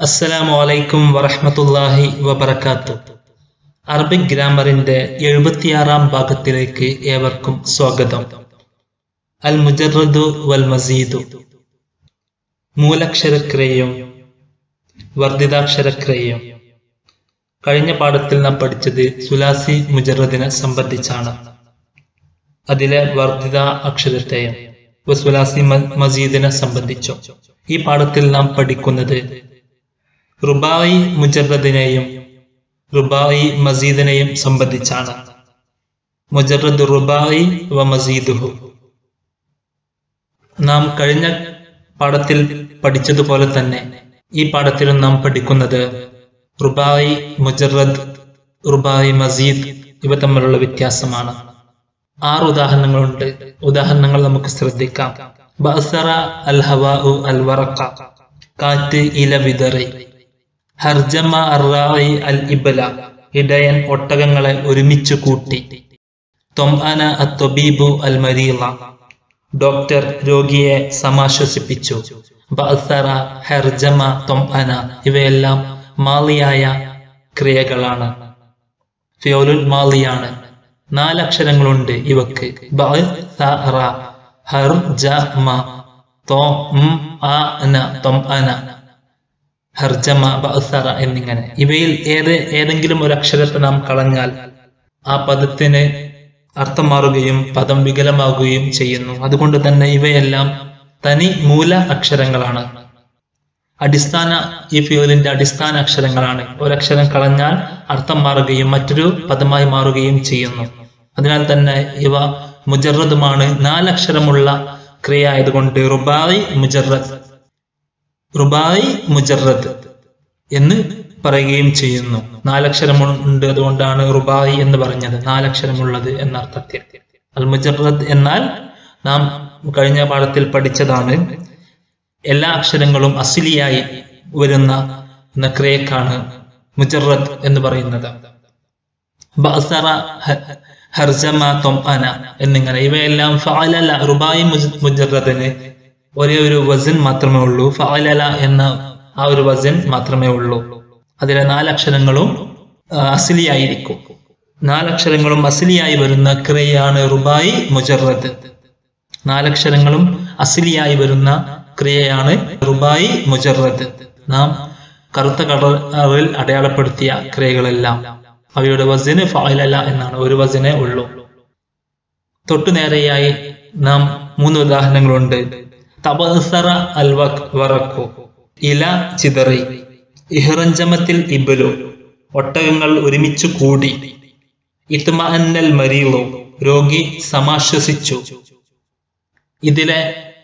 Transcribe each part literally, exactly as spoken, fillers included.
അസ്സലാമു അലൈക്കും വറഹ്മത്തുള്ളാഹി വബറകാതുഹു. അറബിക് ഗ്രാമറിന്റെ എഴുപത്തിയാറാം ഭാഗത്തിലേക്ക് ഏവർക്കും സ്വാഗതം. അൽ മുജറദു വൽ മസീദു, മൂലക്ഷരക്രിയയും വർദ്ധിതാക്ഷരക്രിയയും. കഴിഞ്ഞ പാഠത്തിൽ നാം പഠിച്ചത് സുലാസി മുജറദിനെ സംബന്ധിച്ചാണ്. അതിലെ വർദ്ധിത അക്ഷരത്തെയും സുലാസി മസീദിനെ സംബന്ധിച്ചു. ഈ പാഠത്തിൽ നാം പഠിക്കുന്നത് റുബായി മുജറദിനെയും റുബായി മസീദിനെയും സംബന്ധിച്ചാണ്. മുജറദ് റുബായി വ മസീദുഹു. നാം കഴിഞ്ഞ പാഠത്തിൽ പഠിച്ചതുപോലെ തന്നെ ഈ പാഠത്തിലും നാം പഠിക്കുന്നത് റുബായി മുജറദ്, റുബായി മസീദ് ഇവ തമ്മിലുള്ള വ്യത്യാസമാണ്. ആറ് ഉദാഹരണങ്ങളുണ്ട്. ഉദാഹരണങ്ങൾ നമുക്ക് ശ്രദ്ധിക്കാം. ബഅസറ അൽ ഹവാഉ അൽ വറഖ, കാറ്റ് ഇല വിതറി. ഹർജമ അർറായി അൽ ഇബ്ല, ഇടയൻ ഒട്ടകങ്ങളെ ഒരുമിച്ചു കൂട്ടി. തൊംഅന അത്തൊബീബു അൽ മരീള, ഡോക്ടർ രോഗിയെ സമാശ്വസിപ്പിച്ചു. ബഅസറ, ഹർജമ, തൊംഅന ഇവയെല്ലാം മാളിയായ ക്രിയകളാണ്, ഫിയോലുൽ മാളിയാണ്. നാലക്ഷരങ്ങളുണ്ട് ഇവക്ക്. ബഅസറ, ഹർജമ, തൊംഅന, തൊംഅന, ഹർജമ, ബഅസറ എന്നിങ്ങനെ. ഇവയിൽ ഏത് ഏതെങ്കിലും ഒരു അക്ഷരത്തെ നാം കളഞ്ഞാൽ ആ പദത്തിന് അർത്ഥം മാറുകയും പദം വികലമാകുകയും ചെയ്യുന്നു. അതുകൊണ്ട് തന്നെ ഇവയെല്ലാം തനി മൂല അക്ഷരങ്ങളാണ്. അടിസ്ഥാന ഈ ഫിയോലിന്റെ അടിസ്ഥാന അക്ഷരങ്ങളാണ്. ഒരക്ഷരം കളഞ്ഞാൽ അർത്ഥം മാറുകയും മറ്റൊരു പദമായി മാറുകയും ചെയ്യുന്നു. അതിനാൽ തന്നെ ഇവ മുജറദുമാണ്. നാലക്ഷരമുള്ള ക്രിയ ആയതുകൊണ്ട് റുബായി മുജറദ്, റുബായി മുജറദ് എന്ന് പറയുകയും ചെയ്യുന്നു. നാലക്ഷരമുണ്ട്, അതുകൊണ്ടാണ് റുബായി എന്ന് പറഞ്ഞത്, നാലക്ഷരമുള്ളത് എന്നർത്ഥത്തിൽ. അൽ മുജറദ് എന്നാൽ നാം കഴിഞ്ഞ പാഠത്തിൽ പഠിച്ചതാണ്, എല്ലാ അക്ഷരങ്ങളും അസ്ലിയായി വരുന്ന എന്ന ക്രിയക്കാണ് മുജറദ് എന്ന് പറയുന്നത്. ബഅസറ, ഹർജമ, തൊംഅന എന്നിങ്ങനെ ഇവയെല്ലാം ഫഅലല. റുബായി മുജറദിന് ഒരേ ഒരു വസൻ മാത്രമേ ഉള്ളൂ, ഫഅലല എന്ന ആ ഒരു വസൻ മാത്രമേ ഉള്ളൂ. അതിലെ നാലക്ഷരങ്ങളും അസ്ലിയായിരിക്കും. നാലക്ഷരങ്ങളും അസ്ലിയായി വരുന്ന ക്രിയയാണ് റുബായി മുജറദ്. നാലക്ഷരങ്ങളും അസ്ലിയായി വരുന്ന ക്രിയയാണ് റുബായി മുജറദ്. നാം കറുത്ത കളറിൽ അടയാളപ്പെടുത്തിയ ക്രിയകളെല്ലാം അവയുടെ വസന് ഫഅലല എന്നാണ്, ഒരു വസനേ ഉള്ളൂ. തൊട്ടു നേരെയായി നാം മൂന്ന് ഉദാഹരണങ്ങളുണ്ട്. തബഅസറ അൽ വറഖു, ഇല ചിതറി. ഇഹ്റഞ്ചമത്തിൽ ഇബ്ലു, ഒട്ടകങ്ങൾ ഒരുമിച്ചു കൂടി. ഇത്മഅന്നൽ മരീളു, രോഗി സമാശ്വസിച്ചു. ഇതിലെ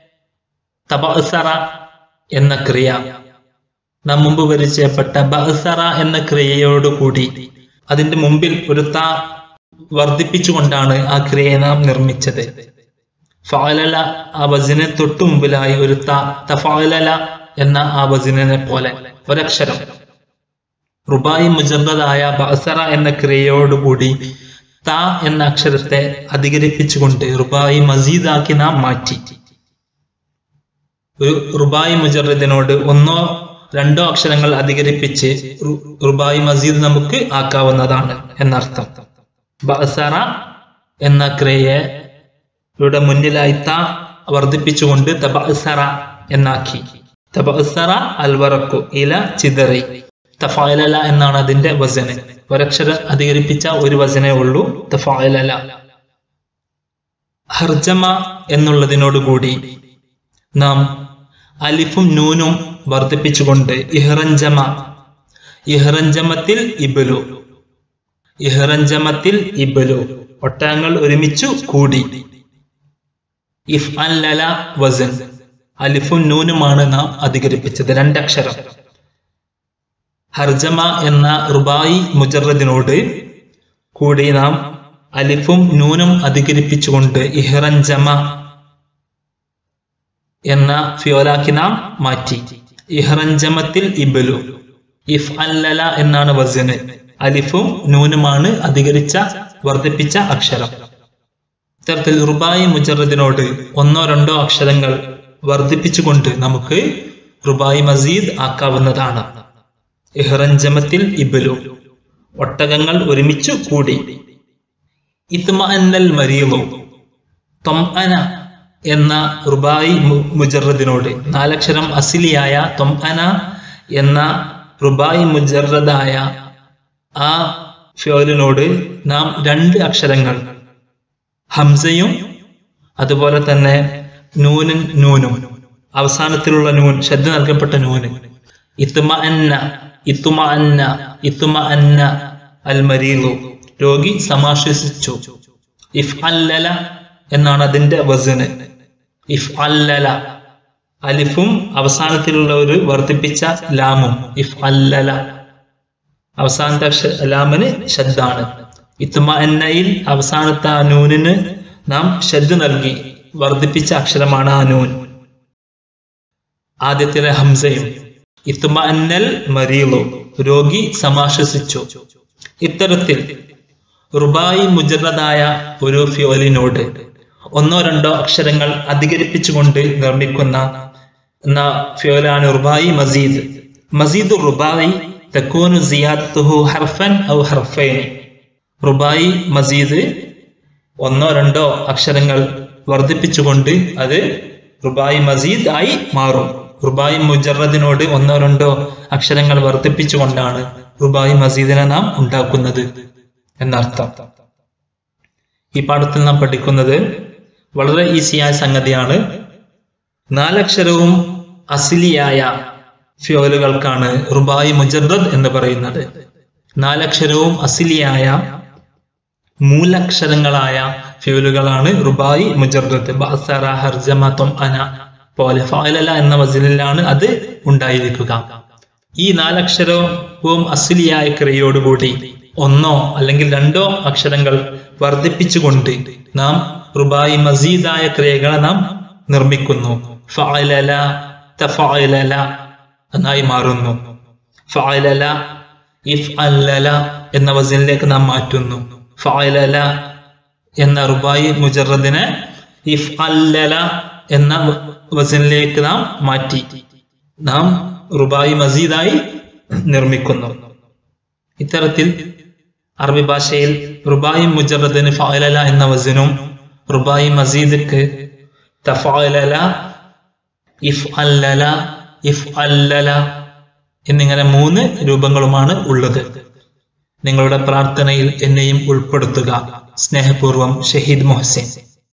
തബഅസറ എന്ന ക്രിയ നാം മുമ്പ് പരിചയപ്പെട്ട ബഅസറ എന്ന ക്രിയയോടുകൂടി അതിന്റെ മുമ്പിൽ ഒരു ത വർദ്ധിപ്പിച്ചുകൊണ്ടാണ് ആ ക്രിയയെ നാം നിർമ്മിച്ചത്. ഫഅലല ആ വസന് തൊട്ടു മുമ്പിലായി ഒരു ത, തഫഅലല എന്ന ആ വസനിനെ പോലെ ഒരക്ഷരം. റുബായി മുജറദായ ബഅസറ എന്ന ക്രിയയോടുകൂടി ത എന്ന അക്ഷരത്തെ അധികരിപ്പിച്ചുകൊണ്ട് റുബായി മസീദാക്കി നാം മാറ്റി. ഒരു റുബായി മുജറദിനോട് ഒന്നോ രണ്ടോ അക്ഷരങ്ങൾ അധികരിപ്പിച്ച് റുബായി മസീദ് നമുക്ക് ആക്കാവുന്നതാണ് എന്നർത്ഥം. ബഅസറ എന്ന ക്രിയയുടെ മുന്നിലായി ത വർദ്ധിപ്പിച്ചുകൊണ്ട് തബഅസറ എന്നാക്കി. തബഅസറ അൽ വറഖു, ഇല ചിതറി. തഫഅലല എന്നാണ് അതിന്റെ വസന്. ഒരക്ഷരം അധികരിപ്പിച്ച ഒരു വസനേ ഉള്ളൂ, തഫഅലല. ഹർജമ എന്നുള്ളതിനോടുകൂടി നാം അലിഫും നൂനും വർദ്ധിപ്പിച്ചുകൊണ്ട് ഇഹ്റഞ്ചമ, ഇഹ്റഞ്ചമത്തിൽ ഇബ്ലു, ഇഹ്റഞ്ചമത്തിൽ ഇബ്ലു, ഒട്ടകങ്ങൾ ഒരുമിച്ചു കൂടി. ഇഫ്അലല വസൻ, അലിഫും നൂനുമാണ് നാം അധികരിപ്പിച്ചത്, രണ്ടക്ഷരം. ഹർജമ എന്ന റുബായി മുജറദിനോട് കൂടി നാം അലിഫും നൂനും അധികരിപ്പിച്ചുകൊണ്ട് ഇഹ്റഞ്ചമ എന്ന ഫിയോലാക്കി നാം മാറ്റി. ഇഹ്റഞ്ചമത്തിൽ ഇബ്ലു. ഇഫ്അലല എന്നാണ് വസന്, അലിഫും നൂനുമാണ് അധികരിച്ച വർദ്ധിപ്പിച്ച അക്ഷരം. ഇത്തരത്തിൽ റുബായി മുജറദിനോട് ഒന്നോ രണ്ടോ അക്ഷരങ്ങൾ വർദ്ധിപ്പിച്ചുകൊണ്ട് നമുക്ക് റുബായി മസീദ് ആക്കാവുന്നതാണ്. ഇഹ്റഞ്ചമത്തിൽ ഇബ്ലു, ഒട്ടകങ്ങൾ ഒരുമിച്ചു കൂടി. ഇത്മഅന്നൽ മരീളു, ത്വംഅന എന്ന റുബായി മുജറദിനോട്, നാലക്ഷരം അസിലിയായ ത്വംഅന എന്ന റുബായി മുജറദായ ആ ഫിയോലിനോട് നാം രണ്ട് അക്ഷരങ്ങൾ ഹംസയും അതുപോലെ തന്നെ നൂനും നൂനും, അവസാനത്തിലുള്ള നൂൻ ശബ്ദ നൽകപ്പെട്ട നൂന്, ഇത്മഅന്ന ഇത്മഅന്ന ഇത്മഅന്ന അൽ മരീളു, രോഗി സമാശ്വസിച്ചു. ഇഫ്അല്ലല എന്നാണ് അതിന്റെ വസ്ന്. ഇഫ്അല്ലല, അലിഫും അവസാനത്തിലുള്ള ഒരു വർദ്ധിപ്പിച്ച ലാമും. ഇഫ്അല്ലല, അവസാനത്തെ ലാമിന് ശദ്ദാണ്. ഇത്മഅന്നയിൽ അവസാനത്തെ ആ നൂനിന് നാം ശദ്ദ് നൽകി വർദ്ധിപ്പിച്ച അക്ഷരമാണ് ആ നൂൻ. ആദ്യത്തിലെ ഹംസയും. ഇത്മഅന്നൽ മരീളു, രോഗി സമാശ്വസിച്ചു. ഇത്തരത്തിൽ റുബായി മുജറദായ ഒരു ഫിയോലിനോട് ഒന്നോ രണ്ടോ അക്ഷരങ്ങൾ അധികരിപ്പിച്ചുകൊണ്ട് നിർമ്മിക്കുന്ന എന്ന ഫിയോലാണ് റുബായി മസീദ്. മസീദ് റുബായി തകൂനു സിയാദത്തുഹു ഹർഫൻ ഔ ഹർഫൈൻ. റുബായി മസീദ് ഒന്നോ രണ്ടോ അക്ഷരങ്ങൾ വർദ്ധിപ്പിച്ചുകൊണ്ട് അത് റുബായി മസീദ് ആയി മാറും. റുബായി മുജറദിനോട് ഒന്നോ രണ്ടോ അക്ഷരങ്ങൾ വർദ്ധിപ്പിച്ചുകൊണ്ടാണ് റുബായി മസീദിനെ നാം ഉണ്ടാക്കുന്നത് എന്നർത്ഥം. ഈ പാഠത്തിൽ നാം പഠിക്കുന്നത് വളരെ ഈസിയായ സംഗതിയാണ്. നാലക്ഷരവും അസിലിയായ ഫിയോലുകൾക്കാണ് റുബായി മുജറദ് എന്ന് പറയുന്നത്. നാലക്ഷരവും അസിലിയായ മൂലക്ഷരങ്ങളായ ഫിയോലുകളാണ് റുബായി മുജറദ്. ബഅസറ, ഹർജമ, ത്വംഅന പോലെ ഫഅലല എന്ന വസ്നിലാണ് അത് ഉണ്ടായിരിക്കുക. ഈ നാലക്ഷരവും അസ്ലിയായ ക്രിയയോടുകൂടി ഒന്നോ അല്ലെങ്കിൽ രണ്ടോ അക്ഷരങ്ങൾ വർദ്ധിപ്പിച്ചുകൊണ്ട് നാം റുബായി മസീദായ ക്രിയകളെ നാം നിർമ്മിക്കുന്നു. ഫഅലല, തഫഅലല എന്നായി മാറുന്നു. ഫഅലല, ഇഫ്അല്ലല എന്ന വസ്നിലേക്ക് നാം മാറ്റുന്നു. ഫഅലല എന്ന റുബായി മുജറദിനെ ഇഫ്അല്ലല എന്ന വസ്നിലേക്ക് നാം മാറ്റി നാം റുബായി മസീദായി നിർമ്മിക്കുന്നു. ഇത്തരത്തിൽ അറബി ഭാഷയിൽ റുബായി മുജറദിന് ഫഅലല എന്ന വസ്നും റുബായി മസീദിക്ക് തഫഅലല, ഇഫ്അല്ലല, ഇഫ്അല്ലല എന്നിങ്ങനെ മൂന്ന് രൂപങ്ങളുമാണ് ഉള്ളത്. നിങ്ങളുടെ പ്രാർത്ഥനയിൽ എന്നെയും ഉൾപ്പെടുത്തുക. സ്നേഹപൂർവം, ഷഹീദ് മുഹസിൻ.